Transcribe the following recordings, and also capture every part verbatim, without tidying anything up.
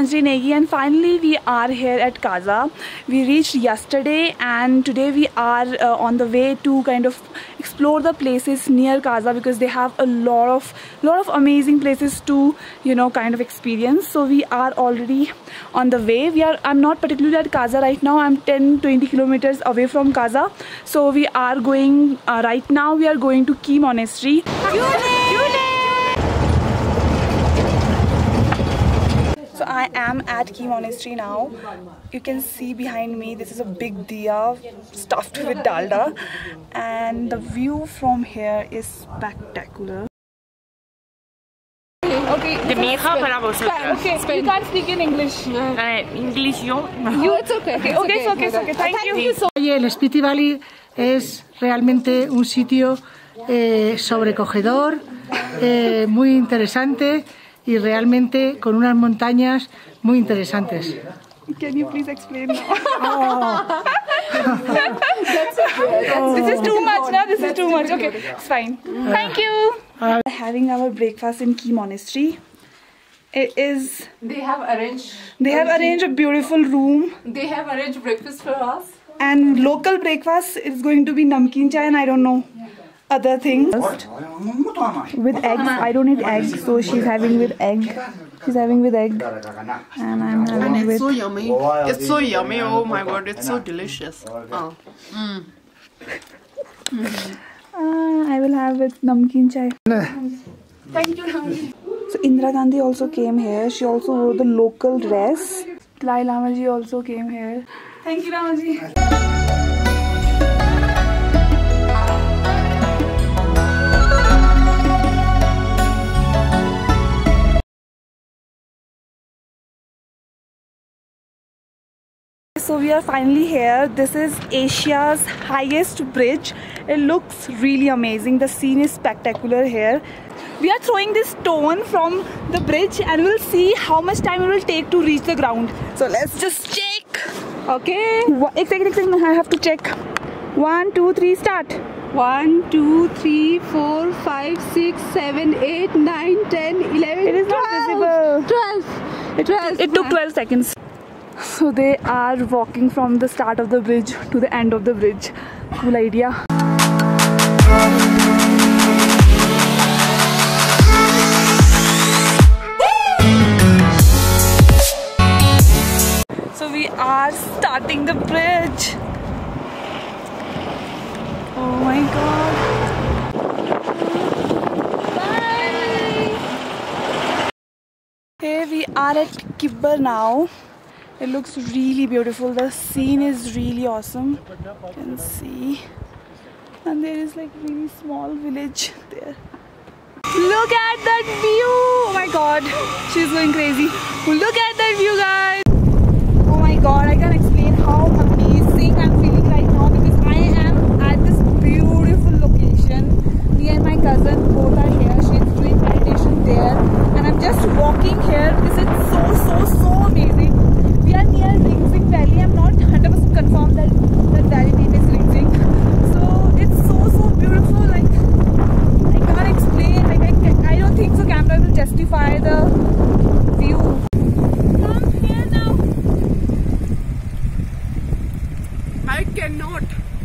Anjali Negi, and finally we are here at Kaza. We reached yesterday and today we are uh, on the way to kind of explore the places near Kaza, because they have a lot of lot of amazing places to, you know, kind of experience. So we are already on the way. We are I'm not particularly at Kaza right now. I'm ten to twenty kilometers away from Kaza. So we are going uh, right now we are going to Key Monastery. So I am at Key Monastery now. You can see behind me, this is a big diya stuffed with dalda, and the view from here is spectacular. Okay, de mi hija para vosotros. Okay, you can't speak in English. Uh, English yo. You, it's okay. Okay, okay, it's okay, it's okay. Thank you. El Spiti Valley es realmente un sitio eh, sobrecogedor, eh, muy interesante y realmente con unas montañas muy interesantes. Can you please explain now? Oh. That's okay. Oh. This is too much now. This is too much. Okay, it's fine. Thank you. Uh, Having our breakfast in Key Monastery. It is. They have arranged. They have arranged a beautiful room. They have arranged breakfast for us. And local breakfast is going to be namkeen chai and I don't know other things. With eggs. I don't eat eggs, so she's having with egg. She's having with egg. And I'm having and it's with. so yummy. It's so yummy. Oh my god, it's so delicious. Oh. Mm. Mm. Uh, I will have with namkeen chai. Thank you, Ramaji. So Indira Gandhi also came here. She also wore the local dress. Dalai Lama ji also came here. Thank you, Ramaji. So we are finally here. This is Asia's highest bridge. It looks really amazing. The scene is spectacular here. We are throwing this stone from the bridge and we'll see how much time it will take to reach the ground. So let's just check. Okay. One second, one second. I have to check. One, two, three, start. One, two, three, four, five, six, seven, eight, nine, ten, eleven. It is not visible. Twelve. It, twelve. It took twelve seconds. So they are walking from the start of the bridge to the end of the bridge. Cool idea. So we are starting the bridge. Oh my god. Bye. Here we are at Kibber now. It looks really beautiful. The scene is really awesome. You can see. And there is like really small village there. Look at that view! Oh my god. She's going crazy. Look at that view, guys. Oh my god. I can't explain how amazing I'm feeling right now, because I am at this beautiful location. Me and my cousin both are here. She's doing meditation there. And I'm just walking here because it's so, so, so amazing. We are near Ringzing Valley. I'm not one hundred percent confirmed that that valley name is Ringzing. So it's so so beautiful. Like I can't explain. Like I can, I don't think so. Camera will justify the view. Come here now. I cannot.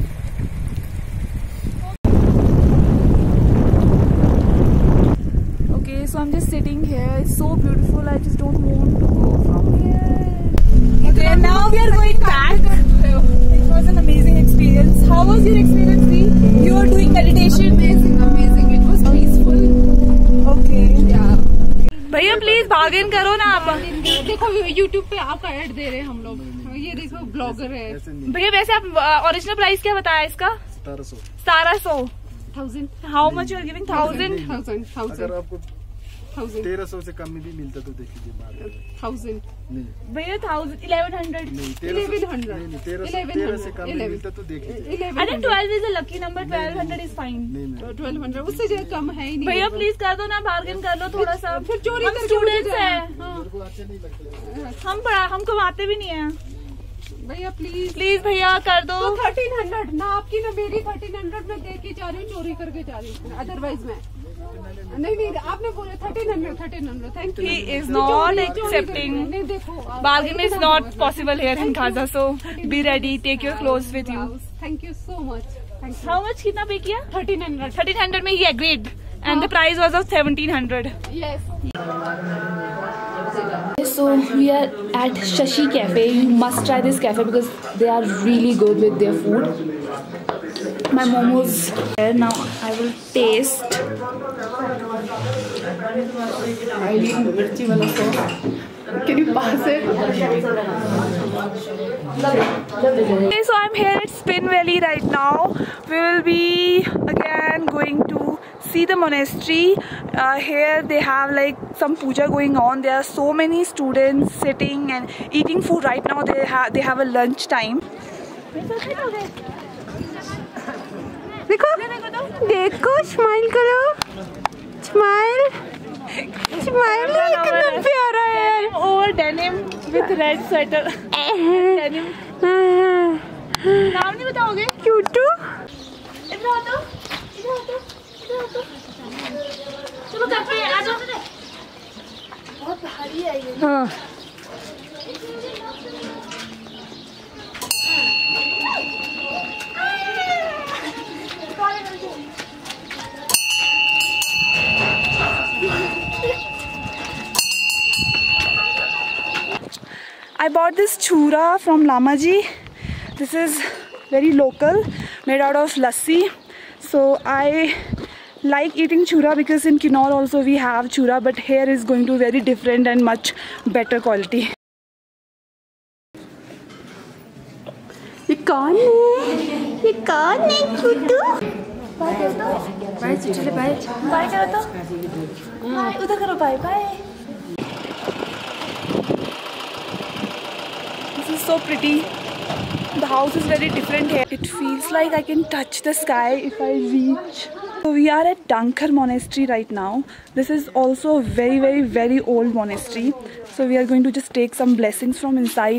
Okay, so I'm just sitting here. It's so beautiful. I just don't want to go from here. Okay, and now we are going back. It was an amazing experience. How was your experience, Dee? You were doing meditation? Amazing, amazing. It was peaceful. Okay. Yeah. भैया please bargain करो ना आप. देखो YouTube पे आपका add दे रहे हैं हम लोग. ये देखो ब्लॉगर है. भैया वैसे आप ओरिजिनल प्राइस क्या बताया इसका? सतारह सौ. सतारह सौ. Thousand. How much you are giving? Thousand. Thousand. Thousand. आपको थाउजेंड. तेरह सौ से कम में भी मिलता तो देख लीजिए. थाउजेंड. भैया thousand eleven hundred. Eleven hundred. तेरह से कम में मिलता तो देख लीजिए. I think twelve is a lucky number. Twelve hundred is fine. Twelve hundred उससे ज्यादा कम है ही नहीं. भैया प्लीज कर दो ना, बार्गेन कर लो थोड़ा सा. फिर चोरी हम स्टूडेंट्स हैं. हम पढ़ा हम कमाते भी नहीं है. भैया प्लीज प्लीज भैया कर दो. तो थर्टीन हंड्रेड ना आपकी ना मेरी. थर्टीन हंड्रेड में दे के जा रही हूँ, चोरी करके जा रही हूँ. अदरवाइज मैं नहीं नहीं आपने बोला thirteen hundred thirteen hundred. Thank you. He is not accepting. Bargain is not possible here in Kaza, so be ready. Take your clothes with you. Thank you so much. Thank you. How much कितना पे किया? thirteen hundred. thirteen hundred में he agreed, and the price was of seventeen hundred. Yes. So we are at Shashi Cafe. You must try this cafe because they are really good with their food. My momos here now. I will taste. I need mirchi wala sauce. Can you pass it? Okay, so I'm here at Spin Valley right now. We will be again going to see the monastery. Uh, here they have like some puja going on. There are so many students sitting and eating food right now. They have they have a lunch time. देखो देखो smile करो smile smile कितना प्यारा है यार Old denim with red sweater. Denim. नाम नहीं बताओगे? क्यूटू इधर आ दो, इधर आ दो, इधर आ दो. चलो करते हैं, आ जाओ. बहुत भारी है ये. हाँ I bought this chura from Lamaji. This is very local, made out of lassi. So I like eating chura because in Kinnaur also we have chura, but here is going to be very different and much better quality. ये कौन है ये कौन है क्यूटू bye चले bye Bye करो तो. Bye. उधर करो bye bye. This is so pretty. The house is very different here. It feels like I can touch the sky if I reach. So we are at Dhankar monastery right now. This is also a very very very old monastery. So we are going to just take some blessings from inside.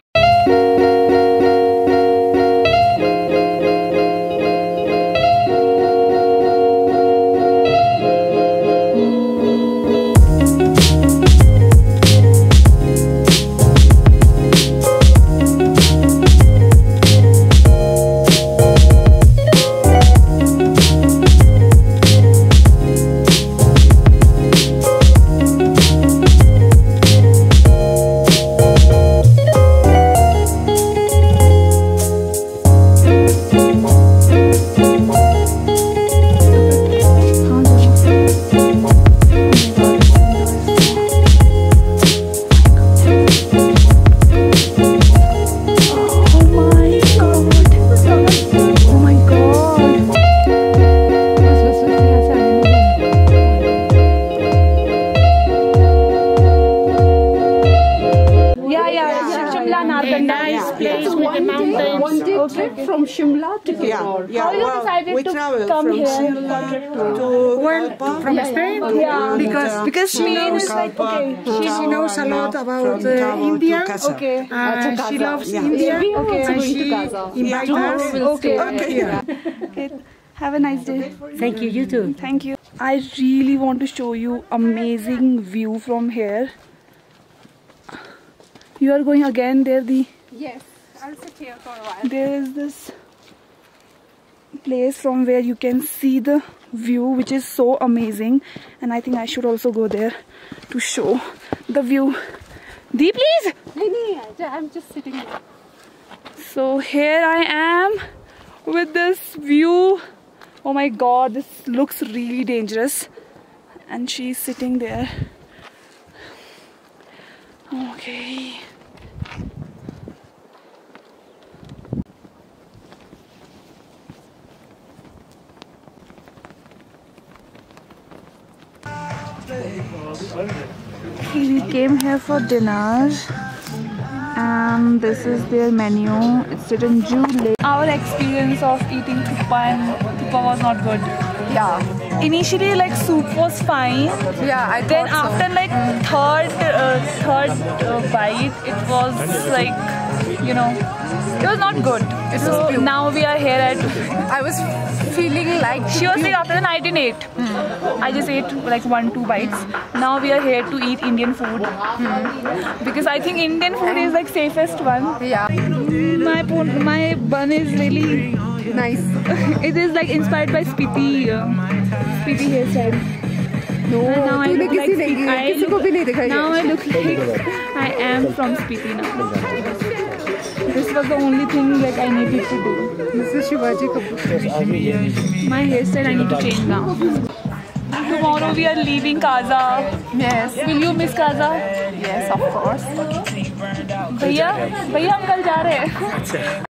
from Shimla to Kinnaur. Yeah, How you well, decided we to traveled come from here? Shimla to Well, from Spain, Yeah. because because she knows like okay. she, she knows a lot about From uh, Tabo to India. Kaza. Okay. And she loves Yeah. India. Okay. And she invites us. Okay. here. Okay. Have a nice day. Thank you. You too. Thank you. I really want to show you amazing view from here. You are going again there. The Yes, I'll sit here for a while. there is this place from where you can see the view, which is so amazing, and I think I should also go there to show the view. Dee, please. No, no, I'm just sitting here. So here I am with this view. Oh my god, this looks really dangerous. And she's sitting there. Okay. We came here for dinner. And this is their menu. It's written Jew. Our experience of eating thuppa and thuppa was not good. Yeah. initially like soup was fine. Yeah, I Then thought so. after like third uh, third uh, bite, it was like, you know, it was not good. It so was blue. now we are here at. I was feeling like She was like after the night I didn't eat. Mm. I just ate like one two bites. Now we are here to eat Indian food mm. because I think Indian food is like safest one. Yeah. My my bun is really Nice. it is like inspired by Spiti, uh, Spiti hairstyle. No, And now I तूने look किसी like नहीं Spiti. I किसी को भी नहीं दिखाई Now I look like I am from Spiti now. This was the only thing like I needed to do. This is Shivaji Kapoor. My hairstyle I need to change now. Tomorrow we are leaving Kaza. Yes. Will you miss Kaza? Yes, of course. भैया भैया हम कल जा रहे हैं.